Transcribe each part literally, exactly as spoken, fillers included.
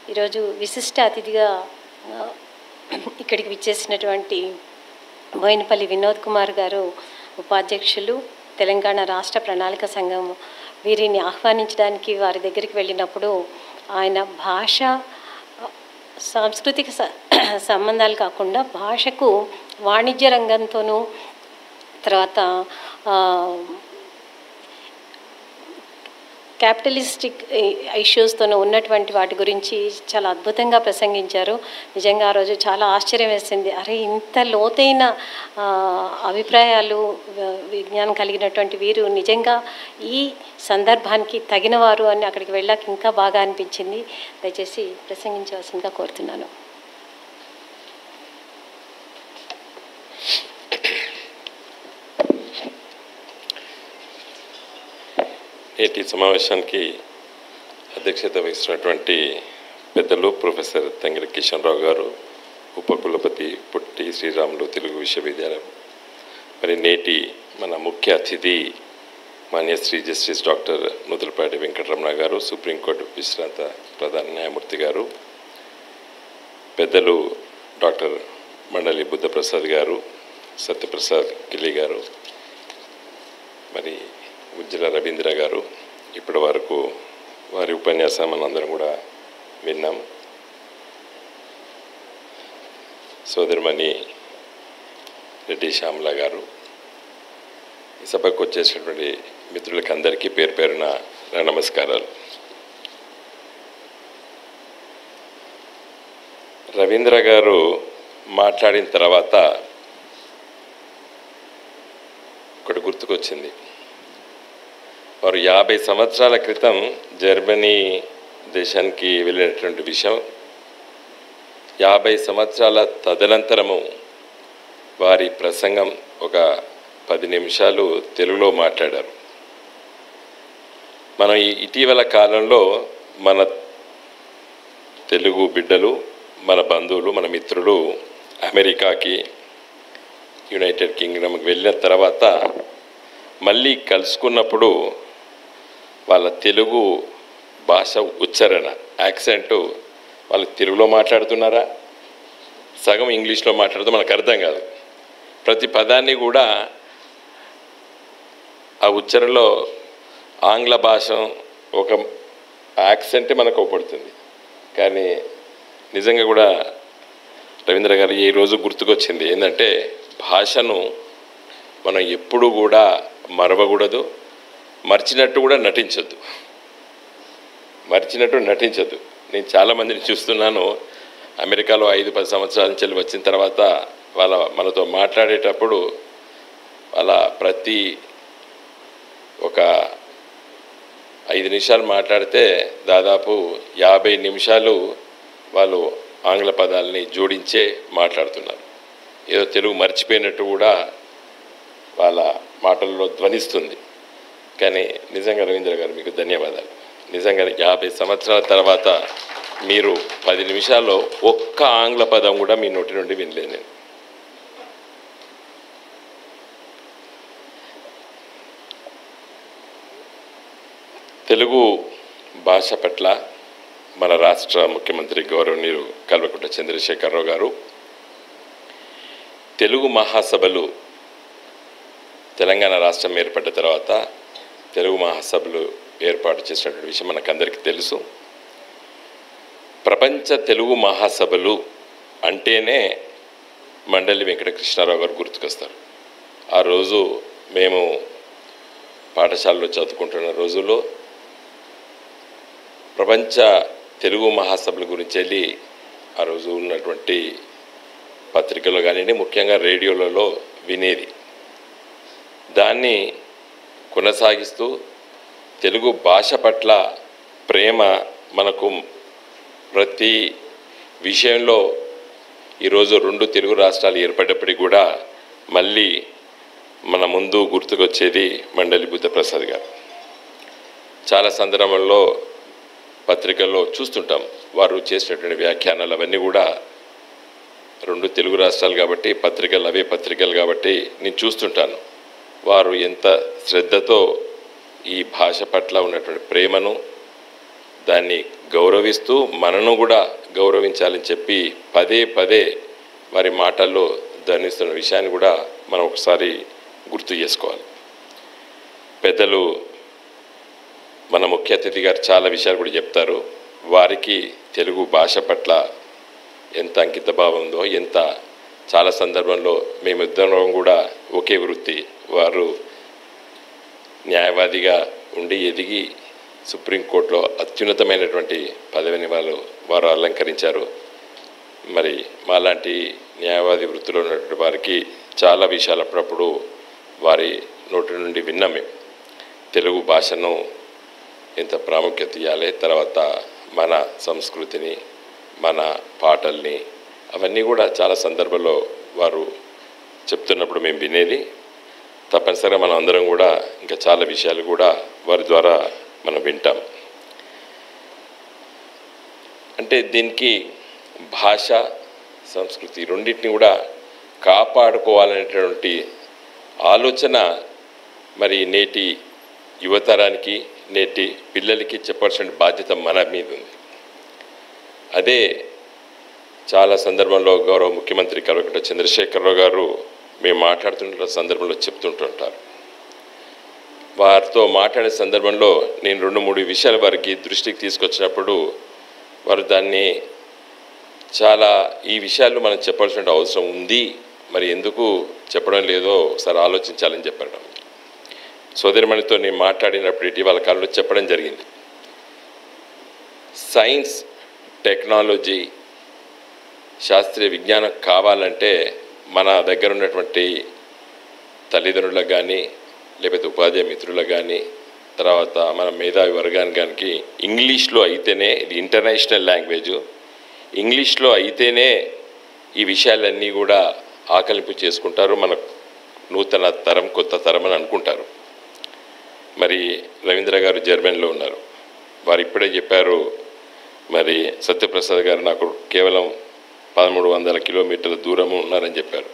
ఈరోజు విశిష్ట అతిథిగా ఇక్కడికి విచ్చేసినటువంటి బోయినపల్లి వినోద్ కుమార్ గారు ఉపాధ్యక్షులు, తెలంగాణ రాష్ట్ర ప్రణాళిక సంఘం, వీరిని ఆహ్వానించడానికి వారి దగ్గరికి వెళ్ళినప్పుడు ఆయన భాష సాంస్కృతిక సంబంధాలు కాకుండా భాషకు వాణిజ్య రంగంతోనూ తర్వాత క్యాపిటలిస్టిక్ ఇష్యూస్తోనూ ఉన్నటువంటి వాటి గురించి చాలా అద్భుతంగా ప్రసంగించారు. నిజంగా ఆ రోజు చాలా ఆశ్చర్యం వేసింది. అరే, ఇంత లోతైన అభిప్రాయాలు విజ్ఞానం కలిగినటువంటి వీరు నిజంగా ఈ సందర్భానికి తగినవారు అని అక్కడికి వెళ్ళాక ఇంకా బాగా అనిపించింది. దయచేసి ప్రసంగించవలసిందిగా కోరుతున్నాను. నేటి సమావేశానికి అధ్యక్షత వహిస్తున్నటువంటి పెద్దలు ప్రొఫెసర్ తంగిరి కిషన్ రావు గారు, ఉపకులపతి పుట్టి శ్రీరాములు తెలుగు విశ్వవిద్యాలయం, మరి నేటి మన ముఖ్య అతిథి మాన్యశ్రీ జస్టిస్ డాక్టర్ నుదులపాటి వెంకటరమణ గారు, సుప్రీంకోర్టు విశ్రాంత ప్రధాన న్యాయమూర్తి గారు, పెద్దలు డాక్టర్ మండలి బుద్ధప్రసాద్ గారు, సత్యప్రసాద్ గిల్లి గారు, మరి ఉజ్జల రవీంద్ర గారు, ఇప్పటి వరకు వారి ఉపన్యాసం మనందరం కూడా విన్నాం. సోదరిమణి రెడ్డి శ్యామల గారు, ఈ సభకు వచ్చేసినటువంటి మిత్రులకి అందరికీ పేరు పేరున నా నమస్కారాలు. రవీంద్ర గారు మాట్లాడిన తర్వాత ఒకటి గుర్తుకొచ్చింది. వారు యాభై సంవత్సరాల క్రితం జర్మనీ దేశానికి వెళ్ళినటువంటి విషయం, యాభై సంవత్సరాల తదనంతరము వారి ప్రసంగం ఒక పది నిమిషాలు తెలుగులో మాట్లాడారు. మనం ఈ ఇటీవల కాలంలో మన తెలుగు బిడ్డలు, మన బంధువులు, మన మిత్రులు అమెరికాకి, యునైటెడ్ కింగ్డమ్కి వెళ్ళిన తర్వాత మళ్ళీ కలుసుకున్నప్పుడు వాళ్ళ తెలుగు భాష ఉచ్చారణ, యాక్సెంటు, వాళ్ళు తెలుగులో మాట్లాడుతున్నారా, సగం ఇంగ్లీష్లో మాట్లాడుతూ మనకు అర్థం కాదు. ప్రతి పదాన్ని కూడా ఆ ఉచ్చారణలో ఆంగ్ల భాష ఒక యాక్సెంటే మనకు అవపడుతుంది. కానీ నిజంగా కూడా రవీంద్ర గారు ఈ రోజు గుర్తుకొచ్చింది ఏంటంటే, భాషను మనం ఎప్పుడు కూడా మరవకూడదు, మర్చినట్టు కూడా నటించద్దు మర్చినట్టు నటించద్దు నేను చాలామందిని చూస్తున్నాను, అమెరికాలో ఐదు పది సంవత్సరాల నుంచి వచ్చిన తర్వాత వాళ్ళ మనతో మాట్లాడేటప్పుడు వాళ్ళ ప్రతి ఒక ఐదు నిమిషాలు మాట్లాడితే దాదాపు యాభై నిమిషాలు వాళ్ళు ఆంగ్ల పదాలని జోడించే మాట్లాడుతున్నారు. ఏదో తెలుగు మర్చిపోయినట్టు కూడా వాళ్ళ మాటల్లో ధ్వనిస్తుంది. కానీ నిజంగా రవీంద్ర గారు మీకు ధన్యవాదాలు. నిజంగా యాభై సంవత్సరాల తర్వాత మీరు పది నిమిషాల్లో ఒక్క ఆంగ్ల పదం కూడా మీ నోటి నుండి వినలేదు నేను. తెలుగు భాష పట్ల మన రాష్ట్ర ముఖ్యమంత్రి గౌరవనీయులు కల్వకుంట్ల చంద్రశేఖరరావు గారు తెలుగు మహాసభలు తెలంగాణ రాష్ట్రం ఏర్పడ్డ తర్వాత తెలుగు మహాసభలు ఏర్పాటు చేసినటువంటి విషయం మనకందరికీ తెలుసు. ప్రపంచ తెలుగు మహాసభలు అంటేనే మండలి వెంకటకృష్ణారావు గారు గుర్తుకొస్తారు. ఆ రోజు మేము పాఠశాలలో చదువుకుంటున్న రోజుల్లో ప్రపంచ తెలుగు మహాసభల గురించి వెళ్ళి ఆ రోజు ఉన్నటువంటి పత్రికలో కానివ్వండి, ముఖ్యంగా రేడియోలలో వినేది. దాన్ని కొనసాగిస్తూ తెలుగు భాష పట్ల ప్రేమ మనకు ప్రతి విషయంలో ఈరోజు రెండు తెలుగు రాష్ట్రాలు ఏర్పడ్డప్పటికీ కూడా మళ్ళీ మన ముందు గుర్తుకొచ్చేది మండలి బుద్ధప్రసాద్ గారు. చాలా సందర్భంలో పత్రికల్లో చూస్తుంటాం వారు చేసినటువంటి వ్యాఖ్యానాలు అవన్నీ కూడా రెండు తెలుగు రాష్ట్రాలు కాబట్టి పత్రికలు అవే పత్రికలు కాబట్టి నేను చూస్తుంటాను. వారు ఎంత శ్రద్ధతో ఈ భాష పట్ల ఉన్నటువంటి ప్రేమను, దాన్ని గౌరవిస్తూ మనను కూడా గౌరవించాలని చెప్పి పదే పదే వారి మాటల్లో ధ్వనిస్తున్న విషయాన్ని కూడా మనం ఒకసారి గుర్తు చేసుకోవాలి. పెద్దలు మన ముఖ్య అతిథి గారు చాలా విషయాలు కూడా చెప్తారు. వారికి తెలుగు భాష పట్ల ఎంత అంకిత భావం ఉందో, ఎంత చాలా సందర్భంలో మేమిద్దరం కూడా ఒకే వృత్తి. వారు న్యాయవాదిగా ఉండి ఎదిగి సుప్రీంకోర్టులో అత్యున్నతమైనటువంటి పదవిని వాళ్ళు వారు అలంకరించారు. మరి మాలాంటి న్యాయవాది వృత్తిలో ఉన్నటువంటి వారికి చాలా విషయాలు అప్పుడప్పుడు వారి నోటి నుండి విన్నాం. మేము తెలుగు భాషను ఎంత ప్రాముఖ్యత ఇవ్వాలి, తర్వాత మన సంస్కృతిని, మన పాటల్ని, అవన్నీ కూడా చాలా సందర్భంలో వారు చెప్తున్నప్పుడు మేము వినేది. తప్పనిసరిగా మనం అందరం కూడా ఇంకా చాలా విషయాలు కూడా వారి ద్వారా మనం వింటాం. అంటే దీనికి భాష, సంస్కృతి రెండింటిని కూడా కాపాడుకోవాలనేటువంటి ఆలోచన మరి నేటి యువతరానికి, నేటి పిల్లలకి చెప్పాల్సిన బాధ్యత మన మీద ఉంది. అదే చాలా సందర్భంలో గౌరవ ముఖ్యమంత్రి కల్వకుంట్ల చంద్రశేఖరరావు గారు మేము మాట్లాడుతున్న సందర్భంలో చెప్తుంటుంటారు. వారితో మాట్లాడే సందర్భంలో నేను రెండు మూడు విషయాలు వారికి దృష్టికి తీసుకొచ్చినప్పుడు వారు దాన్ని చాలా ఈ విషయాలు మనం చెప్పాల్సిన అవసరం ఉంది, మరి ఎందుకు చెప్పడం లేదో ఒకసారి ఆలోచించాలని చెప్పడం. సోదరిమణితో నేను మాట్లాడినప్పుడు ఇటీవల కాలంలో చెప్పడం జరిగింది. సైన్స్, టెక్నాలజీ, శాస్త్రీయ విజ్ఞానం కావాలంటే మన దగ్గర ఉన్నటువంటి తల్లిదండ్రులకు కానీ, లేకపోతే ఉపాధ్యాయ మిత్రులకు కానీ, తర్వాత మన మేధావి వర్గానికి ఇంగ్లీష్లో అయితేనే, ఇది ఇంటర్నేషనల్ లాంగ్వేజ్, ఇంగ్లీష్లో అయితేనే ఈ విషయాలన్నీ కూడా ఆకలింపు చేసుకుంటారు, మన నూతన తరం, కొత్త తరం అని అనుకుంటారు. మరి రవీంద్ర గారు జర్మనీలో ఉన్నారు. వారు ఇప్పుడే చెప్పారు, మరి సత్యప్రసాద్ గారు నాకు కేవలం పదమూడు వందల కిలోమీటర్ల దూరము ఉన్నారని చెప్పారు.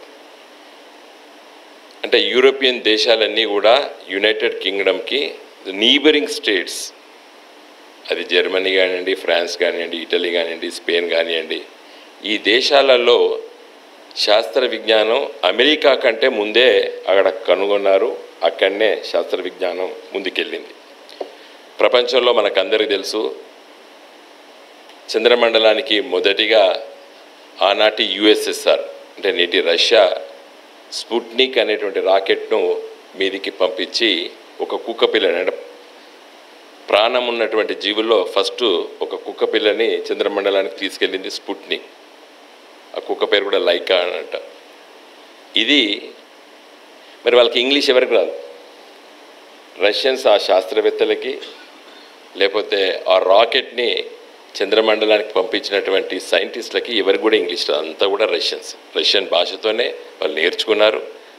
అంటే యూరోపియన్ దేశాలన్నీ కూడా యునైటెడ్ కింగ్డమ్కి నీబరింగ్ స్టేట్స్, అది జర్మనీ కానివ్వండి, ఫ్రాన్స్ కానివ్వండి, ఇటలీ కానివ్వండి, స్పెయిన్ కానివ్వండి, ఈ దేశాలలో శాస్త్ర విజ్ఞానం అమెరికా కంటే ముందే అక్కడ కనుగొన్నారు. అక్కడనే శాస్త్ర విజ్ఞానం ముందుకెళ్ళింది. ప్రపంచంలో మనకందరికీ తెలుసు, చంద్రమండలానికి మొదటిగా ఆనాటి యుఎస్ఎస్ఆర్ అంటే నేటి రష్యా స్పుట్నిక్ అనేటువంటి రాకెట్ను మీదికి పంపించి ఒక కుక్క పిల్లని, అంటే ప్రాణం ఉన్నటువంటి జీవుల్లో ఫస్ట్ ఒక కుక్క పిల్లని చంద్రమండలానికి తీసుకెళ్ళింది స్పుట్నిక్. ఆ కుక్క పేరు కూడా లైకా అని అంట. ఇది మరి వాళ్ళకి ఇంగ్లీష్ ఎవరికి రాదు. రష్యన్స్ ఆ శాస్త్రవేత్తలకి, లేకపోతే ఆ రాకెట్ని చంద్రమండలానికి పంపించినటువంటి సైంటిస్టులకి ఎవరికి కూడా ఇంగ్లీష్ రాదు. అంతా కూడా రష్యన్స్, రష్యన్ భాషతోనే వాళ్ళు నేర్చుకున్నారు.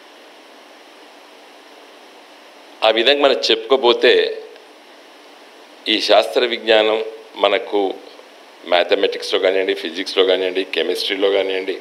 ఆ విధంగా మనం చెప్పుకోబోతే ఈ శాస్త్ర విజ్ఞానం మనకు మ్యాథమెటిక్స్లో కానివ్వండి, ఫిజిక్స్లో కానివ్వండి, కెమిస్ట్రీలో కానివ్వండి,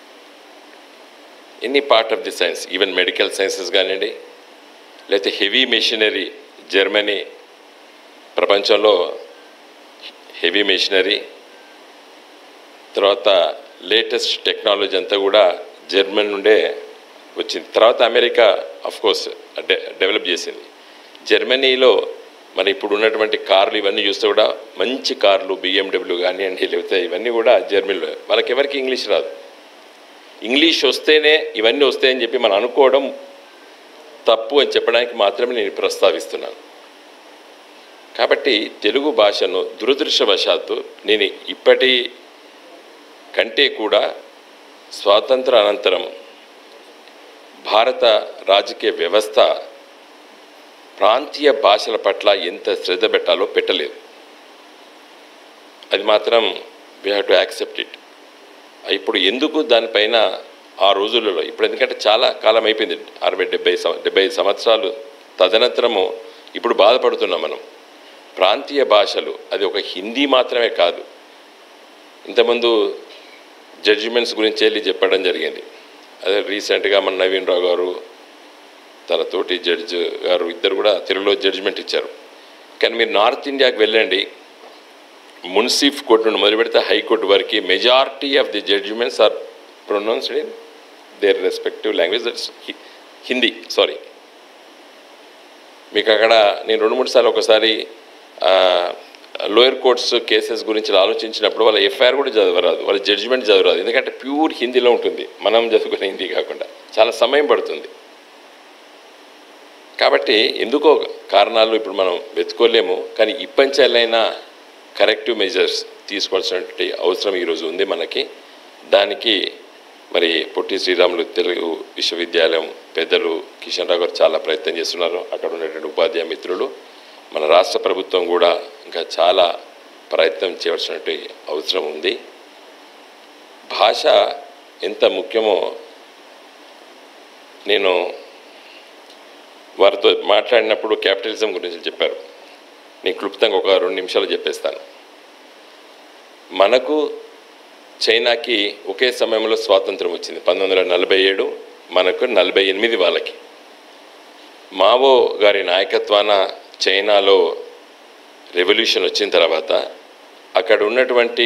any part of the science, even medical sciences కానివ్వండి, లేకపోతే హెవీ మెషినరీ, జర్మనీ ప్రపంచంలో హెవీ మెషినరీ, తర్వాత లేటెస్ట్ టెక్నాలజీ అంతా కూడా జర్మనీ నుండే వచ్చింది. తర్వాత అమెరికా అఫ్కోర్స్ డె డెవలప్ చేసింది. జర్మనీలో మరి ఇప్పుడు ఉన్నటువంటి కార్లు ఇవన్నీ చూస్తే కూడా మంచి కార్లు, బిఎండబ్ల్యూ కానివ్వండి, లేకపోతే ఇవన్నీ కూడా జర్మనీలో. వాళ్ళకి ఎవరికి ఇంగ్లీష్ రాదు. ఇంగ్లీష్ వస్తేనే ఇవన్నీ వస్తాయని చెప్పి మనం అనుకోవడం తప్పు అని చెప్పడానికి మాత్రమే నేను ప్రస్తావిస్తున్నాను. కాబట్టి తెలుగు భాషను దురదృష్టవశాత్తు నేను ఇప్పటి కంటే కూడా స్వాతంత్ర అనంతరం భారత రాజకీయ వ్యవస్థ ప్రాంతీయ భాషల పట్ల ఎంత శ్రద్ధ పెట్టాలో పెట్టలేదు. అది మాత్రం we have to accept it. ఇప్పుడు ఎందుకు దానిపైన ఆ రోజులలో, ఇప్పుడు ఎందుకంటే చాలా కాలం అయిపోయింది, అరవై డెబ్బై డెబ్బై సంవత్సరాలు తదనంతరము ఇప్పుడు బాధపడుతున్నాం మనం. ప్రాంతీయ భాషలు అది ఒక హిందీ మాత్రమే కాదు. ఇంతకుముందు జడ్జిమెంట్స్ గురించి వెళ్ళి చెప్పడం జరిగింది. అదే రీసెంట్గా మన నవీన్ రావు గారు, తన తోటి జడ్జి గారు ఇద్దరు కూడా తెలుగులో జడ్జిమెంట్ ఇచ్చారు. కానీ మీరు నార్త్ ఇండియాకి వెళ్ళండి, మున్సిఫ్ కోర్టు నుండి మొదలు పెడితే హైకోర్టు వరకు majority of the judgements are pronounced in their respective language, that's Hindi. Sorry, మీకు అక్కడ నేను రెండు మూడు సార్లు ఒకసారి లోయర్ కోర్ట్స్ కేసెస్ గురించి ఆలోచించినప్పుడు వాళ్ళ ఎఫ్ఐఆర్ కూడా చదవరాదు, వాళ్ళ జడ్జిమెంట్ చదవరాదు, ఎందుకంటే ప్యూర్ హిందీలో ఉంటుంది, మనం చదువుకునే హిందీ కాకుండా చాలా సమయం పడుతుంది. కాబట్టి ఎందుకో కారణాలు ఇప్పుడు మనం వెతుకోలేము, కానీ ఇప్పంచాలైనా కరెక్టివ్ మెజర్స్ తీసుకోవాల్సినటువంటి అవసరం ఈరోజు ఉంది మనకి. దానికి మరి పొట్టి శ్రీరాములు తెలుగు విశ్వవిద్యాలయం పెద్దలు కిషన్ రావు గారు చాలా ప్రయత్నం చేస్తున్నారు. అక్కడ ఉన్నటువంటి ఉపాధ్యాయ మిత్రులు, మన రాష్ట్ర ప్రభుత్వం కూడా ఇంకా చాలా ప్రయత్నం చేయవలసినటువంటి అవసరం ఉంది. భాష ఎంత ముఖ్యమో నేను వారితో మాట్లాడినప్పుడు క్యాపిటలిజం గురించి చెప్పారు. నేను క్లుప్తంగా ఒక రెండు నిమిషాలు చెప్పేస్తాను. మనకు చైనాకి ఒకే సమయంలో స్వాతంత్రం వచ్చింది, పంతొమ్మిది వందల నలభై ఏడు మనకు నలభై ఎనిమిది వాళ్ళకి. మావో గారి నాయకత్వాన చైనాలో రెవల్యూషన్ వచ్చిన తర్వాత అక్కడ ఉన్నటువంటి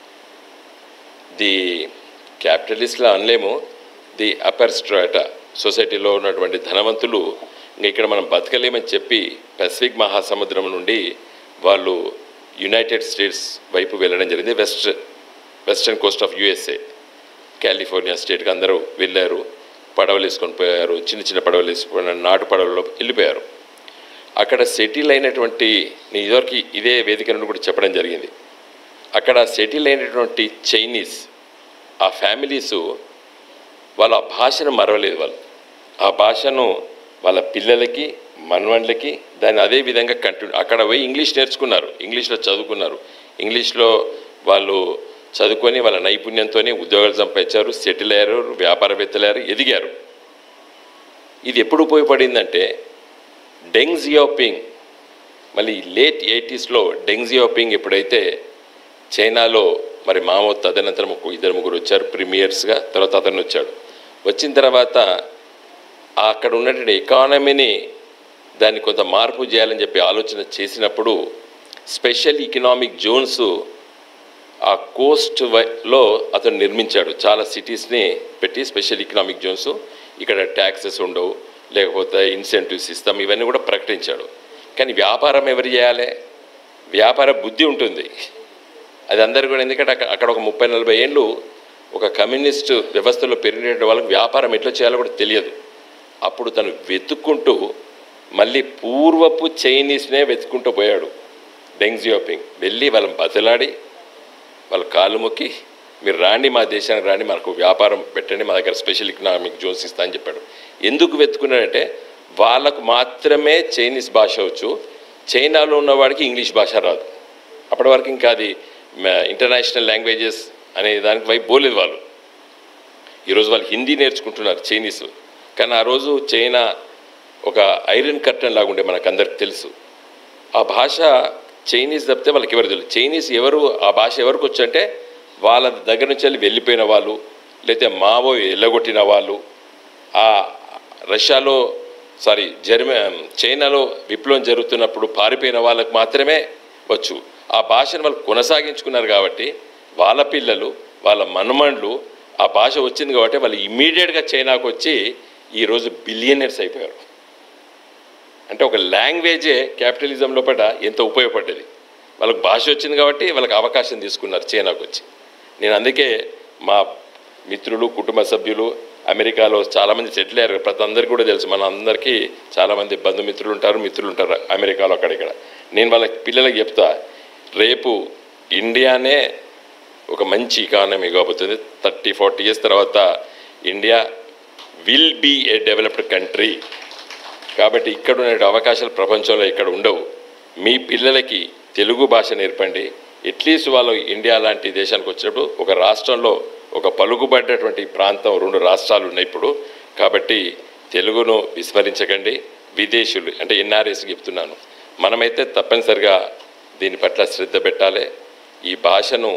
ది క్యాపిటలిస్ట్లా అనలేము, ది అప్పర్ స్ట్రాటా సొసైటీలో ఉన్నటువంటి ధనవంతులు ఇంకా ఇక్కడ మనం బతకలేమని చెప్పి పసిఫిక్ మహాసముద్రం నుండి వాళ్ళు యునైటెడ్ స్టేట్స్ వైపు వెళ్ళడం జరిగింది. West western coast of USA, California స్టేట్కి అందరూ వెళ్ళారు. పడవలు వేసుకొని పోయారు, చిన్న చిన్న పడవలు వేసుకొని నాటు పడవల్లో వెళ్ళిపోయారు. అక్కడ సెటిల్ అయినటువంటి నేను ఇదివరకు ఇదే వేదిక నుండి కూడా చెప్పడం జరిగింది, అక్కడ సెటిల్ అయినటువంటి చైనీస్ ఆ ఫ్యామిలీసు వాళ్ళ భాషను మరవలేదు. వాళ్ళు ఆ భాషను వాళ్ళ పిల్లలకి మనవళ్ళకి దాన్ని అదే విధంగా కంటిన్యూ అక్కడ పోయి ఇంగ్లీష్ నేర్చుకున్నారు, ఇంగ్లీష్లో చదువుకున్నారు. ఇంగ్లీష్లో వాళ్ళు చదువుకొని వాళ్ళ నైపుణ్యంతో ఉద్యోగాలు సంపాదించారు, సెటిల్ అయ్యారు, వ్యాపారవేత్తలయ్యారు, ఎదిగారు. ఇది ఎప్పుడు ఉపయోగపడిందంటే డెంగ్ జియాపింగ్, మళ్ళీ లేట్ ఎయిటీస్లో డెంగ్ జియాపింగ్ ఎప్పుడైతే చైనాలో మరి మావో తదనంతరం ఒక ఇద్దరు ముగ్గురు వచ్చారు ప్రీమియర్స్గా, తర్వాత అతను వచ్చాడు. వచ్చిన తర్వాత అక్కడ ఉన్నటువంటి ఎకానమీని దాన్ని కొంత మార్పు చేయాలని చెప్పి ఆలోచన చేసినప్పుడు స్పెషల్ ఎకనామిక్ జోన్స్ ఆ కోస్ట్లో అతను నిర్మించాడు. చాలా సిటీస్ని పెట్టి స్పెషల్ ఎకనామిక్ జోన్స్, ఇక్కడ ట్యాక్సెస్ ఉండవు, లేకపోతే ఇన్సెంటివ్స్ ఇస్తాం, ఇవన్నీ కూడా ప్రకటించాడు. కానీ వ్యాపారం ఎవరు చేయాలి? వ్యాపార బుద్ధి ఉంటుంది అది అందరు కూడా, ఎందుకంటే అక్కడ అక్కడ ఒక ముప్పై నలభై ఏళ్ళు ఒక కమ్యూనిస్టు వ్యవస్థలో పెరిగిన వాళ్ళకి వ్యాపారం ఎట్లా చేయాలో కూడా తెలియదు. అప్పుడు తను వెతుక్కుంటూ మళ్ళీ పూర్వపు చైనీస్నే వెతుక్కుంటూ పోయాడు. డెంగ్ జియాపింగ్ వెళ్ళి వాళ్ళని బతలాడి వాళ్ళ కాళ్ళు మొక్కి మీరు రాండి, మా దేశానికి రాండి, మనకు వ్యాపారం పెట్టండి, మా దగ్గర స్పెషల్ ఎకనామిక్ జోన్స్ ఇస్తా అని చెప్పాడు. ఎందుకు వెతుకున్నాడంటే వాళ్ళకు మాత్రమే చైనీస్ భాష వచ్చు, చైనాలో ఉన్నవాడికి ఇంగ్లీష్ భాష రాదు. అప్పటి వరకు ఇంకా అది ఇంటర్నేషనల్ లాంగ్వేజెస్ అనే దానికి వైపు పోలేదు వాళ్ళు. ఈరోజు వాళ్ళు హిందీ నేర్చుకుంటున్నారు చైనీస్, కానీ ఆ రోజు చైనా ఒక ఐరన్ కర్టన్ లాగుండే మనకు అందరికి తెలుసు. ఆ భాష చైనీస్ తప్పితే వాళ్ళకి ఎవరు తెలియదు. చైనీస్ ఎవరు, ఆ భాష ఎవరికి వచ్చంటే వాళ్ళ దగ్గర నుంచి వెళ్ళి వెళ్ళిపోయిన వాళ్ళు, లేకపోతే మావో ఎల్లగొట్టిన వాళ్ళు, ఆ రష్యాలో సారీ జర్మ చైనాలో విప్లవం జరుగుతున్నప్పుడు పారిపోయిన వాళ్ళకు మాత్రమే వచ్చు. ఆ భాషను వాళ్ళు కొనసాగించుకున్నారు కాబట్టి వాళ్ళ పిల్లలు వాళ్ళ మనమండ్లు ఆ భాష వచ్చింది కాబట్టి వాళ్ళు ఇమ్మీడియట్గా చైనాకు వచ్చి ఈరోజు బిలియనర్స్ అయిపోయారు. అంటే ఒక లాంగ్వేజే క్యాపిటలిజం లోపల ఎంత ఉపయోగపడ్డది. వాళ్ళకి భాష వచ్చింది కాబట్టి వాళ్ళకి అవకాశం తీసుకున్నారు చైనాకు వచ్చి. నేను అందుకే మా మిత్రులు కుటుంబ సభ్యులు అమెరికాలో చాలామంది సెటిల్ అయ్యారు. ప్రతి అందరికీ కూడా తెలుసు, మన అందరికీ చాలామంది బంధుమిత్రులు ఉంటారు, మిత్రులు ఉంటారు అమెరికాలో అక్కడిక్కడ. నేను వాళ్ళ పిల్లలకి చెప్తా, రేపు ఇండియానే ఒక మంచి ఎకానమీ కాబోతుంది. థర్టీ ఫార్టీ ఇయర్స్ తర్వాత India will be a developed country. కాబట్టి ఇక్కడ ఉన్న అవకాశాలు ప్రపంచంలో ఇక్కడ ఉండవు. మీ పిల్లలకి తెలుగు భాష నేర్పండి. అట్లీస్ట్ వాళ్ళు ఇండియా లాంటి దేశానికి వచ్చినప్పుడు ఒక రాష్ట్రంలో ఒక పలుకుబడ్డటువంటి ప్రాంతం, రెండు రాష్ట్రాలు ఉన్నాయి ఇప్పుడు. కాబట్టి తెలుగును విస్మరించకండి. విదేశీయులు అంటే ఎన్ఆర్ఎస్కి చెప్తున్నాను, మనమైతే తప్పనిసరిగా దీని పట్ల శ్రద్ధ పెట్టాలి. ఈ భాషను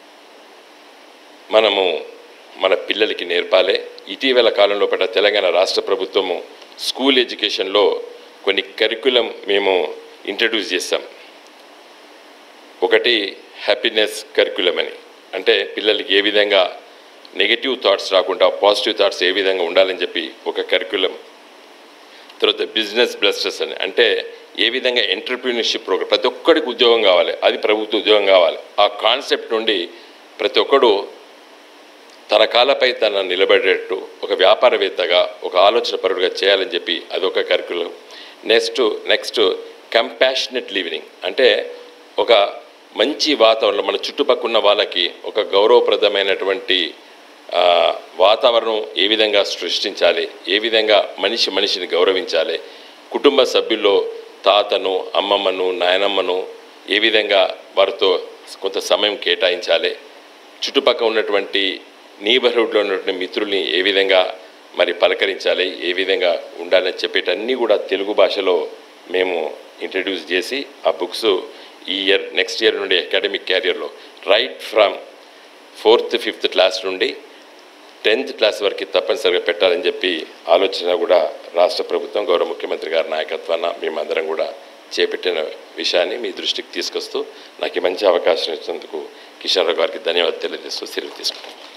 మనము మన పిల్లలకి నేర్పాలి. ఇటీవల కాలంలో పట్ల తెలంగాణ రాష్ట్ర ప్రభుత్వము స్కూల్ ఎడ్యుకేషన్లో కొన్ని కరికులం మేము ఇంట్రడ్యూస్ చేస్తాం. ఒకటి హ్యాపీనెస్ కరిక్యులం అని, అంటే పిల్లలకి ఏ విధంగా నెగిటివ్ థాట్స్ రాకుండా పాజిటివ్ థాట్స్ ఏ విధంగా ఉండాలని చెప్పి ఒక కరిక్యులం. తర్వాత బిజినెస్ బ్లస్టర్స్ అని, అంటే ఏ విధంగా ఎంటర్ప్రీనర్షిప్ ప్రోగ్రామ్, ప్రతి ఒక్కడికి ఉద్యోగం కావాలి, అది ప్రభుత్వ ఉద్యోగం కావాలి. ఆ కాన్సెప్ట్ నుండి ప్రతి ఒక్కడు తన కాళ్ళపై తన నిలబడేటట్టు ఒక వ్యాపారవేత్తగా, ఒక ఆలోచన పరుడుగా చేయాలని చెప్పి అదొక curriculum. Next next compassionate living, అంటే ఒక మంచి వాతావరణం, మన చుట్టుపక్కల ఉన్న వాళ్ళకి ఒక గౌరవప్రదమైనటువంటి వాతావరణం ఏ విధంగా సృష్టించాలి, ఏ విధంగా మనిషి మనిషిని గౌరవించాలి, కుటుంబ సభ్యుల్లో తాతను, అమ్మమ్మను, నాయనమ్మను ఏ విధంగా వారితో కొంత సమయం కేటాయించాలి, చుట్టుపక్కల ఉన్నటువంటి నీబర్హుడ్లో ఉన్నటువంటి మిత్రుల్ని ఏ విధంగా మరి పలకరించాలి, ఏ విధంగా ఉండాలని చెప్పేటన్నీ కూడా తెలుగు భాషలో మేము ఇంట్రడ్యూస్ చేసి ఆ బుక్స్ ఈ ఇయర్ నెక్స్ట్ ఇయర్ నుండి అకాడమిక్ క్యారియర్లో right from fourth fifth class నుండి టెన్త్ క్లాస్ వరకు తప్పనిసరిగా పెట్టాలని చెప్పి ఆలోచన కూడా రాష్ట్ర ప్రభుత్వం, గౌరవ ముఖ్యమంత్రి గారి నాయకత్వాన మేమందరం కూడా చేపట్టిన విషయాన్ని మీ దృష్టికి తీసుకొస్తూ నాకు మంచి అవకాశం ఇచ్చినందుకు కిషన్ రావు గారికి ధన్యవాదాలు తెలియజేస్తూ సెలవు తీసుకుంటాను.